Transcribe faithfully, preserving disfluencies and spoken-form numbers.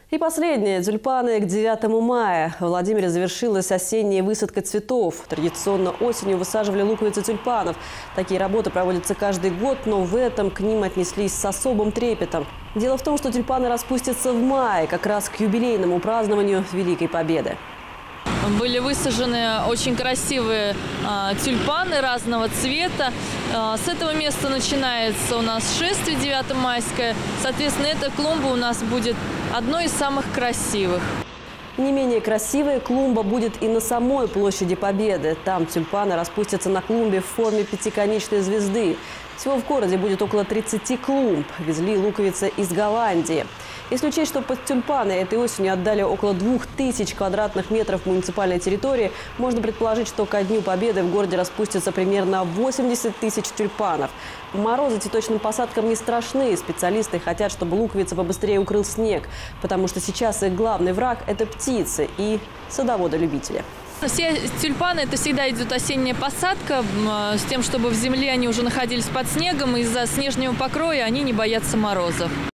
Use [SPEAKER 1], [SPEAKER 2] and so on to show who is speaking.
[SPEAKER 1] И последнее. Тюльпаны к девятому мая. В Владимире завершилась осенняя высадка цветов. Традиционно осенью высаживали луковицы тюльпанов. Такие работы проводятся каждый год, но в этом к ним отнеслись с особым трепетом. Дело в том, что тюльпаны распустятся в мае, как раз к юбилейному празднованию Великой Победы.
[SPEAKER 2] Были высажены очень красивые а, тюльпаны разного цвета. А, с этого места начинается у нас шествие девятомайское. Соответственно, эта клумба у нас будет одной из самых красивых.
[SPEAKER 1] Не менее красивая клумба будет и на самой площади Победы. Там тюльпаны распустятся на клумбе в форме пятиконечной звезды. Всего в городе будет около тридцати клумб. Везли луковицы из Голландии. Если учесть, что под тюльпаны этой осенью отдали около двух тысяч квадратных метров муниципальной территории, можно предположить, что ко Дню Победы в городе распустится примерно восемьдесят тысяч тюльпанов. Морозы цветочным посадкам не страшны. Специалисты хотят, чтобы луковицы побыстрее укрыл снег, потому что сейчас их главный враг – это птицы и садоводы-любители.
[SPEAKER 2] Все тюльпаны – это всегда идет осенняя посадка, с тем, чтобы в земле они уже находились под снегом, и из-за снежного покроя они не боятся морозов.